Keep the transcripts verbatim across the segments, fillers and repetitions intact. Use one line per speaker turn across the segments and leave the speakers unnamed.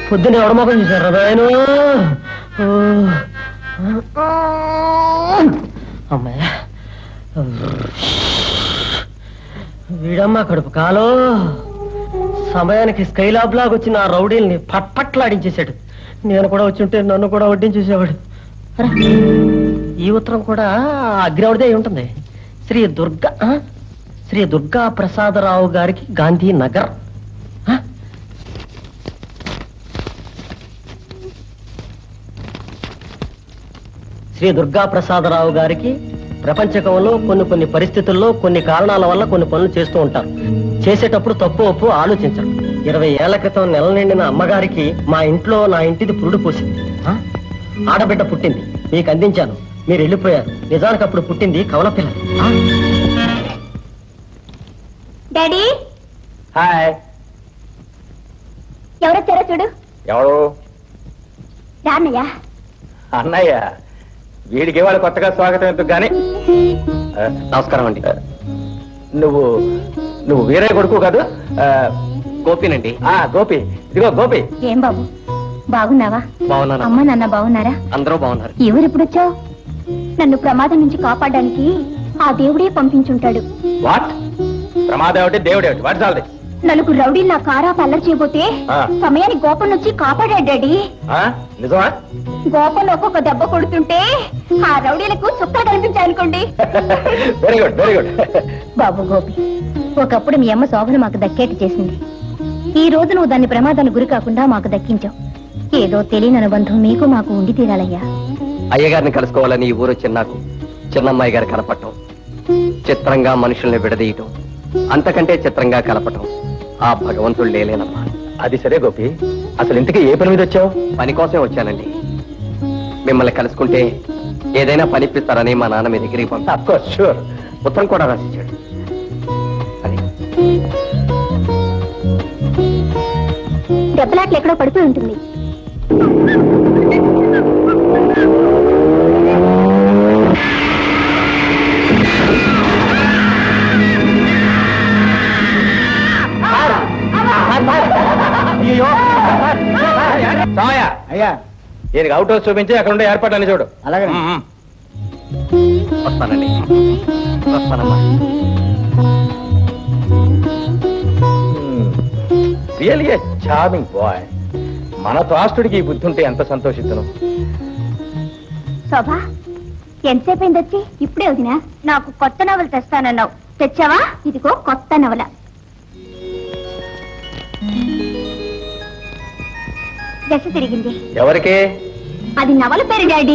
పొద్దున్న ఎవడమోకం చూసారా నాయన? అమ్మాయ వీడమ్మా కడుపు కాలో సమయానికి స్కైలాబ్ లాగా వచ్చిన ఆ రౌడీల్ని పట్పట్లాడించేశాడు. నేను కూడా వచ్చి ఉంటే నన్ను కూడా వడ్డించేసేవాడు. ఈ ఉత్తరం కూడా అగ్రవుడిదే ఉంటుంది. శ్రీ దుర్గా శ్రీ దుర్గా ప్రసాదరావు గారికి గాంధీ నగర్. శ్రీ దుర్గా ప్రసాదరావు గారికి ప్రపంచకంలో కొన్ని కొన్ని పరిస్థితుల్లో కొన్ని కారణాల వల్ల కొన్ని పనులు చేస్తూ ఉంటారు. చేసేటప్పుడు తప్పు ఒప్పు ఆలోచించరు. ఇరవై ఏళ్ల క్రితం నెల నిండిన అమ్మగారికి మా ఇంట్లో నా ఇంటిది పురుడు పోసింది. ఆడబిడ్డ పుట్టింది, మీకు అందించాను, మీరు వెళ్ళిపోయారు. నిజానికి అప్పుడు పుట్టింది కవల పిల్ల.
Daddy
hi.
ఎవరొచ్చారో చూడు.
ఎవరు?
రాన్నయ్య.
అన్నయ్య. వీడికి వాళ్ళు కొత్తగా స్వాగతం ఎందుకు గాని.
నమస్కారం అండి.
నువ్వు నువ్వు వీరయ్య కొడుకు కాదు?
గోపినండి.
ఆ గోపి. ఇదిగో గోపి.
ఏం బాబు బాగున్నావా?
బాగున్నాను.
అమ్మ నాన్న బాగున్నారా?
అందరూ బాగున్నారు.
ఎవరు ఎప్పుడు వచ్చావు? నన్ను ప్రమాదం నుంచి కాపాడడానికి ఆ దేవుడే పంపించుంటాడు.
వాట్? ప్రమాదం ఏమిటి, దేవుడేమిటి? వాట్ చాలది.
నలుగురు రౌడీలు నా కారా పల్లరి చేయబోతే సమయానికి గోపన్ వచ్చి కాపాడాడు డాడీ.
నిజమా?
గోపన్ ఒక్కొక్క దెబ్బ కొడుతుంటే ఆ రౌడీలకు చుక్కలు కనిపించాయనుకోండి.
Very good, very good.
బాబు గోపి, ఒకప్పుడు మీ అమ్మ శోభను మాకు దక్కేటి చేసింది. ఈ రోజు నువ్వు దాన్ని ప్రమాదానికి గురి కాకుండా మాకు దక్కించావు. ఏదో తెలియని అనుబంధం మీకు మాకు ఉండి తీరాలయ్యా.
అయ్యగారిని కలుసుకోవాలని ఈ ఊరు వచ్చి నాకు చిన్నమ్మాయి గారు కనపడటం, చిత్రంగా మనుషుల్ని విడదీయటం, అంతకంటే చిత్రంగా కలపటం ఆ భగవంతుడు లేలేనమ్మా.
అది సరే గోపి, అసలు ఇంతకీ ఏ పని మీద వచ్చావు?
పని కోసమే వచ్చానండి. మిమ్మల్ని కలుసుకుంటే ఏదైనా పనిపిస్తారని మా నాన్న మీ దగ్గరికి పంపి
అఫ్ కోర్స్, షూర్.
ఉత్తరం కూడా రాసిచ్చాడు. అది
దెబ్బలాట్లు ఎక్కడో పడిపోయి ఉంటుంది.
అయ్యా, దీనికి అవుట్ హౌస్ చూపించి అక్కడ ఉండే ఏర్పాట్లన్నీ చూడు.
అలాగే.
వస్తానండి. వస్తానమ్మా.
Really a charming boy. మన త్రాస్తుడికి ఈ బుద్ధి ఉంటే ఎంత సంతోషిద్దును.
శోభా, ఎంతసేపు అయింది వచ్చి? ఇప్పుడే వదినా. నాకు కొత్త నవల తెస్తానన్నావు, తెచ్చావా? ఇదిగో కొత్త నవల. దశ తిరిగింది.
ఎవరికి?
అది నవల పేరు డాడీ.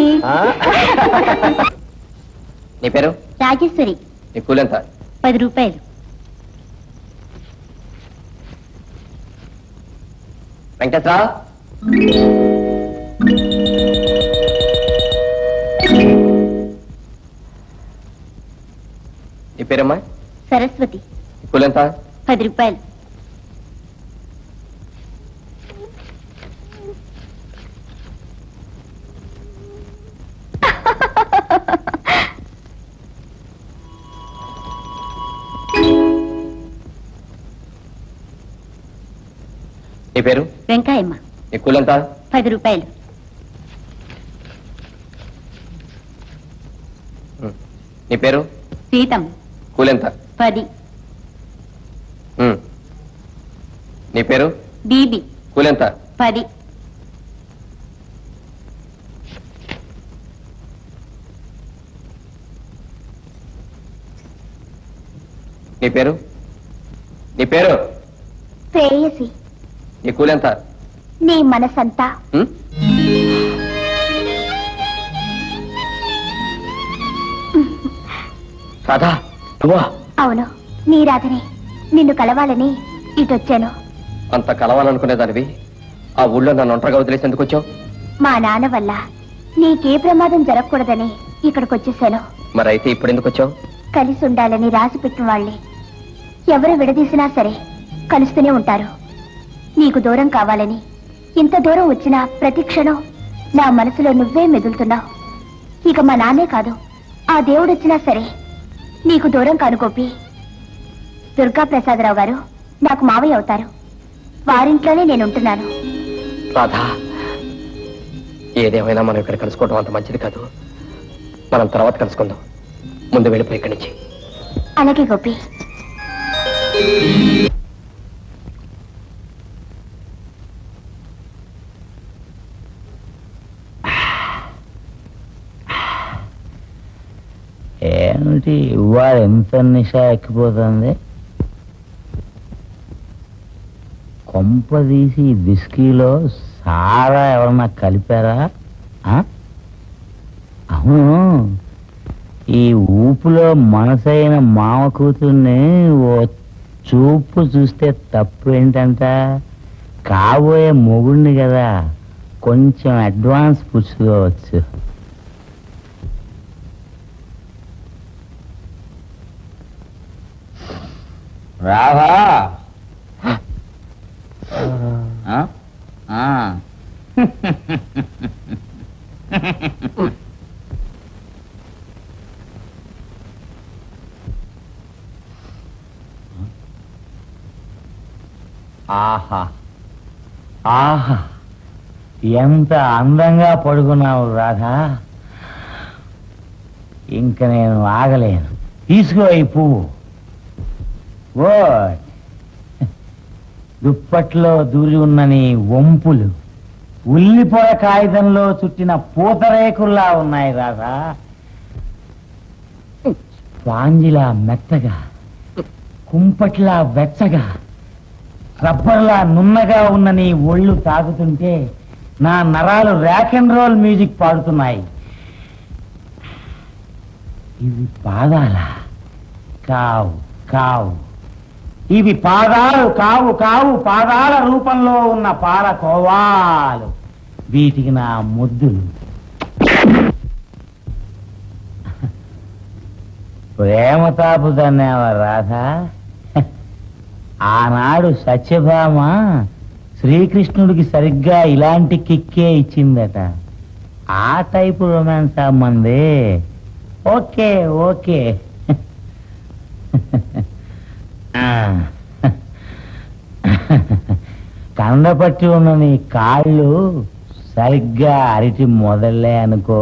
నీ పేరు?
రాజేశ్వరి.
నీ కూలెంత?
పది రూపాయలు.
వెంకటేశ్వర, నీ పేరమ్మా?
సరస్వతి.
నీ కూలెంత?
పది రూపాయలు.
నీ పేరు?
వెంకాయమ్మ.
నీ కూలెంత?
పది రూపాయలు.
నీ పేరు?
సీతమ్మ.
కూలెంత?
పది.
నీ పేరు?
బీబీ.
కూలెంత?
పది.
నీ పేరు? నీ పేరు?
ప్రేయసి.
నీ కూలెంత?
నీ మనసంతా.
రాధా,
అవును, నీ రాధనే. నిన్ను కలవాలని ఇటొచ్చాను.
అంత కలవాలనుకునేదానివి ఆ ఊళ్ళో నన్ను ఒంటరిగా వదిలేసి ఎందుకు వచ్చావు?
మా నాన్న వల్ల నీకే ప్రమాదం జరగకూడదని ఇక్కడికి వచ్చేసాను.
మరైతే ఇప్పుడు ఎందుకు వచ్చావు?
కలిసి ఉండాలని రాసి పెట్టిన వాళ్ళే ఎవరు విడదీసినా సరే కలుస్తూనే ఉంటారు. నీకు దూరం కావాలని ఇంత దూరం వచ్చినా ప్రతి క్షణం నా మనసులో నువ్వే మెదులుతున్నావు. ఇక మా నాన్నే కాదు, ఆ దేవుడు వచ్చినా సరే నీకు దూరం కాను గోపి. దుర్గా ప్రసాదరావు గారు నాకు మావయ్య అవుతారు. వారింట్లోనే నేనుంటున్నాను.
రాధా, ఏదేమైనా మనం ఇక్కడ కలుసుకోవడం అంత మంచిది కాదు. మనం తర్వాత కలుసుకుందాం. ముందు వెళ్ళిపోయి ఇక్కడి నుంచి.
అలాగే గోపి.
ఏమిటి ఇవాళ ఎంత నిషా ఎక్కిపోతుంది? కొంప తీసి బిస్కీలో సారా ఎవరన్నా కలిపారా? అవును, ఈ ఊపులో మనసైన మామ కూతుర్ని ఓ చూపు చూస్తే తప్పు ఏంటంట? కాబోయే మొగుడిని కదా, కొంచెం అడ్వాన్స్ పుచ్చుకోవచ్చు. రావా? ఆహా ఆహా, ఎంత అందంగా పడుకున్నావు రాధా. ఇంక నేను ఆగలేను. తీసుకో ఈ పువ్వు. ఓ దుప్పట్లో దూరి ఉన్న నీ వంపులు ఉల్లిపొర కాగితంలో చుట్టిన పూతరేకుల్లా ఉన్నాయి రాధా. స్పాంజిలా మెత్తగా, కుంపట్లా వెచ్చగా, రబ్బర్లా నున్నగా ఉన్న నీ ఒళ్ళు తాగుతుంటే నా నరాలు ర్యాక్ అండ్ రోల్ మ్యూజిక్ పాడుతున్నాయి. ఇవి పాదాల కావు కావు, ఇవి పాదాలు కావు కావు, పాదాల రూపంలో ఉన్న పాల కోవాలు. వీటికి నా ముద్దులు. ప్రేమ తాపు దన్నేవా రాధా. ఆనాడు సత్యభామ శ్రీకృష్ణుడికి సరిగ్గా ఇలాంటి కిక్కే ఇచ్చిందట. ఆ టైపు రొమాన్స్ అమ్మంది. Okay okay. కండపట్టి ఉన్న నీ కాళ్ళు సరిగ్గా అరిటి మొదలే అనుకో.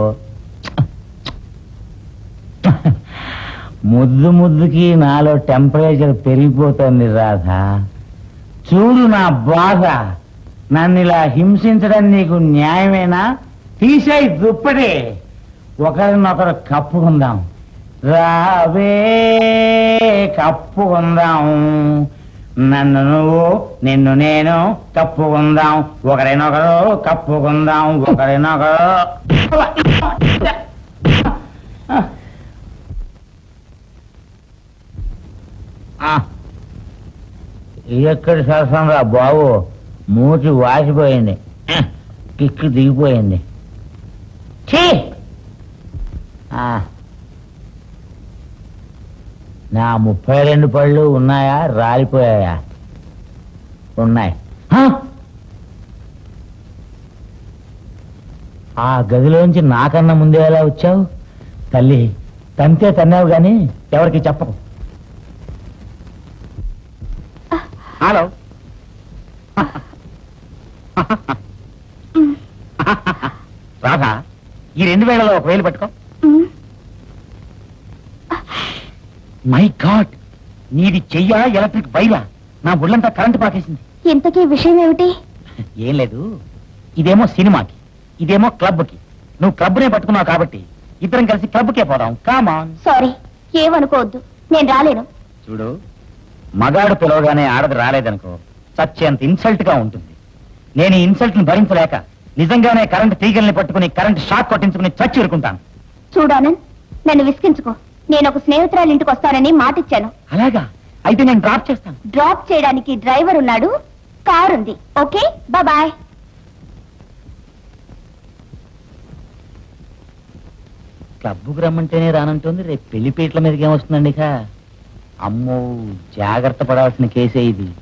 ముద్దు ముద్దుకి నాలో టెంపరేచర్ పెరిగిపోతుంది రాధా. చూడు నా బాధ. నన్ను ఇలా హింసించడం నీకు న్యాయమేనా? తీసేయి దుప్పటి, ఒకరినొకరు కప్పుకుందాం. రావే కప్పుకుందాం. నన్ను నువ్వు, నిన్ను నేను కప్పుకుందాం. ఒకరినొకరు కప్పుకుందాం. ఒకరినొకరు. ఎక్కడి సరసం రా బాబు, మూతి వాసిపోయింది, కిక్కు దిగిపోయింది. ఛీ! నా ముప్పై రెండు పళ్ళు ఉన్నాయా, రాలిపోయాయా? ఉన్నాయి. ఆ గదిలోంచి నాకన్నా ముందే ఎలా వచ్చావు? తల్లి, తంతే తన్నావు గాని ఎవరికి చెప్పకు. హలో, రాధా, ఈ రెండు వేలలో ఒక వేలు పట్టుకో. మై గాడ్, నీది చెయ్యా ఎలక్ట్రిక్ బైలా? నా ఒళ్ళంతా కరెంటు పాకేసింది.
ఇంతకీ విషయం ఏమిటి?
ఏం లేదు, ఇదేమో సినిమాకి, ఇదేమో క్లబ్కి. నువ్వు క్లబ్నే పట్టుకున్నావు కాబట్టి ఇద్దరం కలిసి క్లబ్కే పోదాం. కామాన్.
సారీ, ఏమనుకోవద్దు, నేను రాలేను.
చూడు, మగాడు పిలవగానే ఆడది రాలేదనుకో, చచ్చేంత ఇన్సల్ట్ గా ఉంటుంది. నేను ఈ ఇన్సల్ట్ ని భరించలేక నిజంగానే కరెంట్ తీగల్ని పట్టుకుని కరెంట్ షాక్ కొట్టించుకుని చచ్చి ఊరుకుంటాను.
చూడానంద్, నన్ను విసిగించుకో. నేను ఒక స్నేహితురాలు ఇంటికి వస్తానని మాటిచ్చాను.
అలాగా? అయితే నేను డ్రాప్ చేస్తాను.
డ్రాప్ చేయడానికి డ్రైవర్ ఉన్నాడు, కార్ ఉంది. Okay, bye.
క్లబ్కు రమ్మంటేనే రానంటుంది, రేపు పెళ్లిపీట్ల మీదకి ఏమొస్తుందండి? ఇక అమ్మో, జాగ్రత్త పడాల్సిన కేసే ఇది.